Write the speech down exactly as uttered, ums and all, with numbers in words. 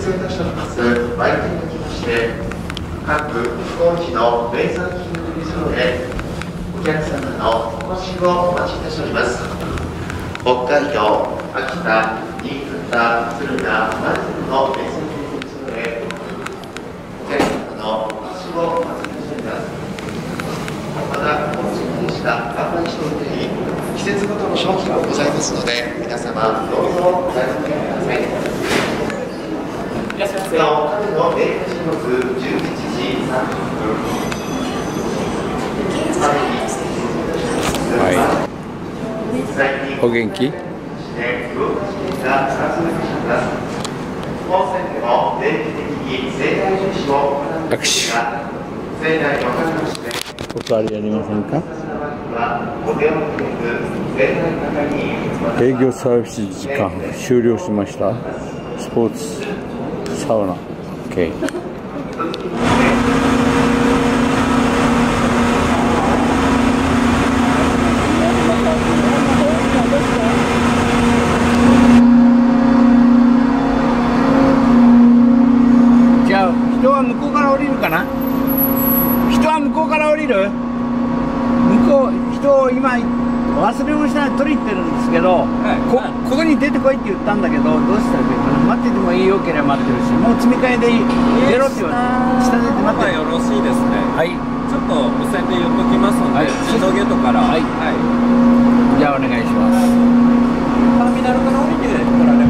設をいたしております売店にきまして、各飛行機の名産品の取り揃え、お客様のお越しをお待ちいたしております。北海道、秋田、新潟、敦賀、舞鶴の名産品の取り揃え、お客様のお越しをお待ちいたしております。また、本日でした販売しており、季節ごとの商品もございますので、皆様どうぞお買い求めください。いらっしゃいませ。の営業時刻じゅういちじさんじゅっぷん。 はい。お元気？握手。おかわりやりませんか？営業サービス時間終了しました。スポーツサウナ OK。 じゃあ人は向こうから降りるかな。人は向こうから降りる。向こう人を今忘れ物したら取りに行ってるんですけど、はい、こ, ここに出てこいって言ったんだけど、どうしたらいいかな。待っててもいいよければ待ってるし、もう積み替えで出ろって言われて、下出て待ってる。 よろしいですね。はい。ちょっと無線で言っときますので、シートゲートから。はい。はい。 じゃあお願いします。 ターミナルから降りてから